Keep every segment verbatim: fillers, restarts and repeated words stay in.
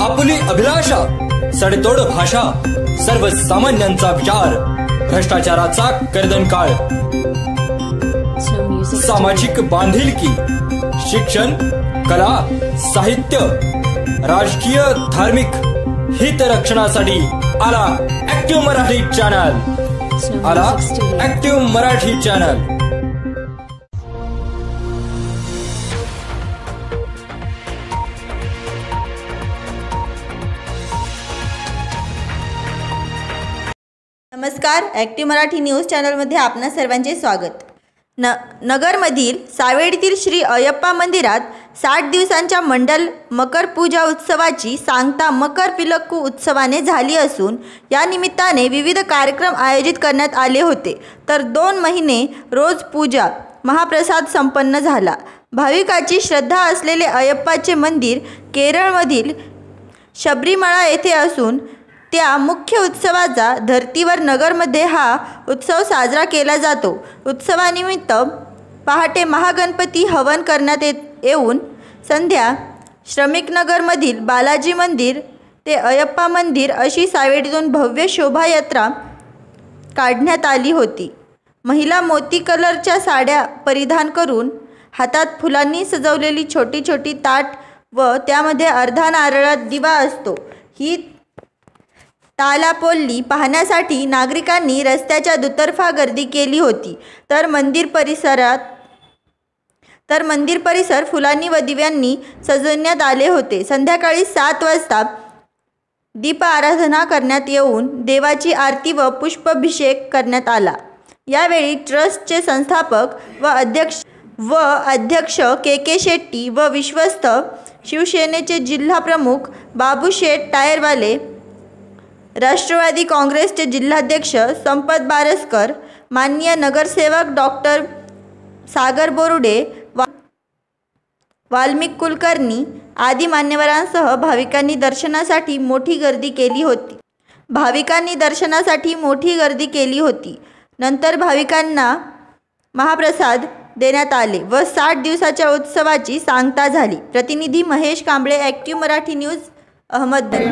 आपुली अभिलाषा, सडेतोड भाषा, सर्वसामान्यांचा विचार, भ्रष्टाचाराचा कर्दनकाळ, सामाजिक बांधिलकी, शिक्षण, कला, साहित्य, राजकीय, धार्मिक हित रक्षणासाठी आला ऍक्टिव्ह मराठी चॅनल, आला ऍक्टिव्ह मराठी चॅनल। नमस्कार, ॲक्टिव्ह मराठी न्यूज चॅनलमध्ये आपणा सर्वांचे स्वागत। न नगरमधील सावेडीतील श्री अयप्पा मंदिरात साठ दिवसांच्या मंडल मकर पूजा उत्सवाची सांगता मकर विलक्कू उत्सवाने झाली असून या निमित्ताने विविध कार्यक्रम आयोजित करण्यात आले होते। तर दोन महिने रोज पूजा महाप्रसाद संपन्न झाला। भाविकाची श्रद्धा असलेले अयप्पाचे मंदिर केरळमधील शबरीमळा येथे असून त्या मुख्य उत्सवाचा धर्तीवर नगरमध्ये हा उत्सव साजरा केला जातो। उत्सवानिमित्त पहाटे महागणपती हवन करण्यात येऊन संध्या श्रमिकनगरमधील बालाजी मंदिर ते अयप्पा मंदिर अशी सावेडीतून भव्य शोभायात्रा काढण्यात आली होती। महिला मोती कलरच्या साड्या परिधान करून हातात फुलांनी सजवलेली छोटी छोटी ताट व त्यामध्ये अर्धा नारळात दिवा असतो ही तालापोल्ली पाहण्यासाठी नागरिकांनी रस्त्याच्या दुतर्फा गर्दी केली होती। तर मंदिर परिसरात तर मंदिर परिसर फुलांनी व दिव्यांनी सजवण्यात आले होते। संध्याकाळी सात वाजता दीप आराधना करण्यात येऊन देवाची आरती व पुष्पाभिषेक करण्यात आला। यावेळी ट्रस्टचे संस्थापक व अध्यक्ष व अध्यक्ष के के शेट्टी व विश्वस्त शिवसेनेचे जिल्हा प्रमुख बाबू शेठ टायरवाले, राष्ट्रवादी काँग्रेसचे जिल्हाध्यक्ष संपत बारसकर, माननीय नगरसेवक डॉक्टर सागर बोरुडे, वाल्मिक कुलकर्णी आदी मान्यवरांसह भाविकांनी दर्शनासाठी मोठी गर्दी केली होती भाविकांनी दर्शनासाठी मोठी गर्दी केली होती। नंतर भाविकांना महाप्रसाद देण्यात आले व साठ दिवसाच्या उत्सवाची सांगता झाली। प्रतिनिधी महेश कांबळे, ॲक्टिव्ह मराठी न्यूज, अहमदनगर।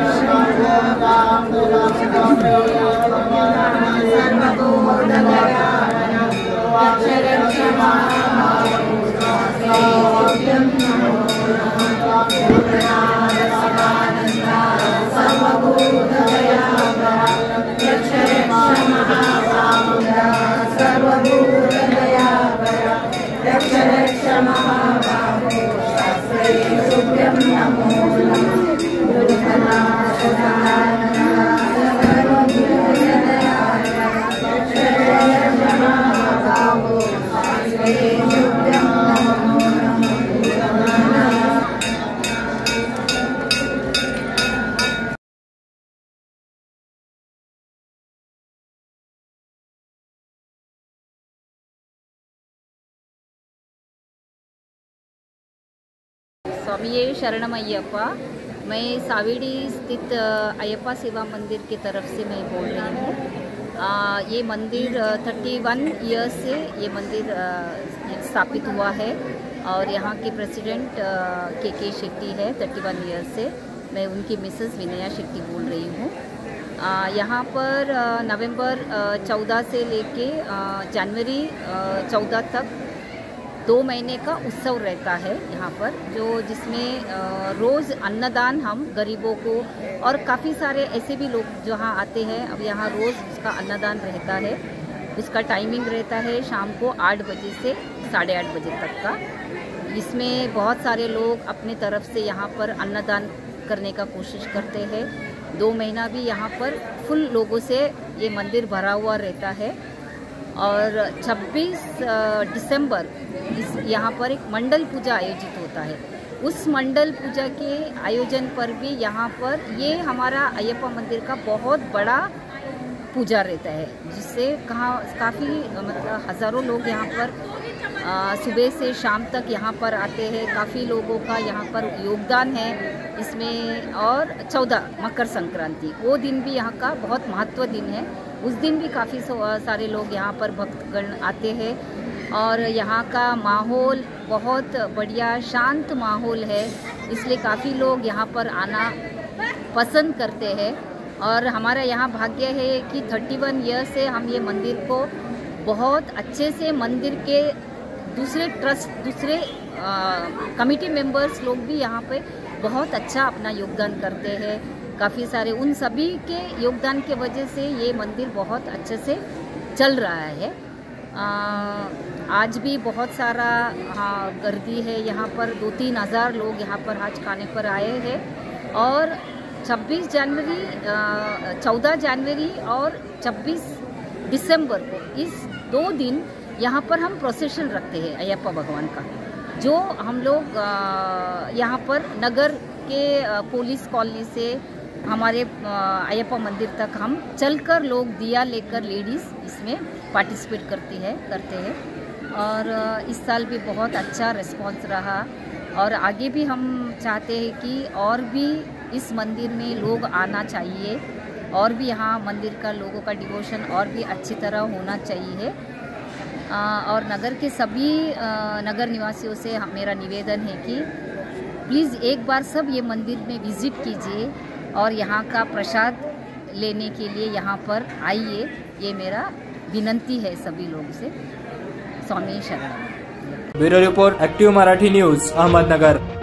स्वामी शरणमय्यप्पा, मैं सावेडी स्थित अयप्पा सेवा मंदिर की तरफ से मैं बोल रही हूँ। ये मंदिर थर्टी वन ईयर्स से ये मंदिर स्थापित हुआ है और यहाँ के प्रेसिडेंट के के शेट्टी है थर्टी वन ईयर्स से। मैं उनकी मिसेस विनया शेट्टी बोल रही हूँ। यहाँ पर नवंबर चौदह से लेके जनवरी चौदह तक दो महीने का उत्सव रहता है यहाँ पर, जो जिसमें रोज़ अन्नदान हम गरीबों को और काफ़ी सारे ऐसे भी लोग जहाँ आते हैं। अब यहाँ रोज़ उसका अन्नदान रहता है। उसका टाइमिंग रहता है शाम को आठ बजे से साढ़े आठ बजे तक का। इसमें बहुत सारे लोग अपने तरफ से यहाँ पर अन्नदान करने का कोशिश करते हैं। दो महीना भी यहाँ पर फुल लोगों से ये मंदिर भरा हुआ रहता है। और छब्बीस दिसंबर इस यहाँ पर एक मंडल पूजा आयोजित होता है। उस मंडल पूजा के आयोजन पर भी यहाँ पर ये हमारा अयप्पा मंदिर का बहुत बड़ा पूजा रहता है, जिससे कहाँ काफ़ी मतलब हज़ारों लोग यहाँ पर आ, सुबह से शाम तक यहाँ पर आते हैं। काफ़ी लोगों का यहाँ पर योगदान है इसमें। और चौदह मकर संक्रांति वो दिन भी यहाँ का बहुत महत्व दिन है। उस दिन भी काफ़ी सारे लोग यहाँ पर भक्तगण आते हैं और यहाँ का माहौल बहुत बढ़िया शांत माहौल है, इसलिए काफ़ी लोग यहाँ पर आना पसंद करते हैं। और हमारा यहाँ भाग्य है कि इकतीस ईयर से हम ये मंदिर को बहुत अच्छे से, मंदिर के दूसरे ट्रस्ट, दूसरे कमिटी मेंबर्स लोग भी यहाँ पे बहुत अच्छा अपना योगदान करते हैं। काफ़ी सारे उन सभी के योगदान के वजह से ये मंदिर बहुत अच्छे से चल रहा है। आ, आज भी बहुत सारा हाँ गर्दी है यहाँ पर, दो तीन हज़ार लोग यहाँ पर हज खाने पर आए हैं। और छब्बीस जनवरी, चौदह जनवरी और छब्बीस दिसंबर को, इस दो दिन यहाँ पर हम प्रोसेशन रखते हैं अयप्पा भगवान का, जो हम लोग यहाँ पर नगर के पुलिस कॉलोनी से हमारे अयप्पा मंदिर तक हम चलकर लोग दिया लेकर लेडीज़ इसमें पार्टिसिपेट करती है करते हैं। और इस साल भी बहुत अच्छा रिस्पांस रहा और आगे भी हम चाहते हैं कि और भी इस मंदिर में लोग आना चाहिए और भी यहाँ मंदिर का लोगों का डिवोशन और भी अच्छी तरह होना चाहिए। और नगर के सभी नगर निवासियों से मेरा निवेदन है कि प्लीज़ एक बार सब ये मंदिर में विज़िट कीजिए और यहाँ का प्रसाद लेने के लिए यहाँ पर आइए, ये मेरा विनंती है सभी लोगों से। स्वामी शरण। Bureau report, active Marathi news, Ahmednagar.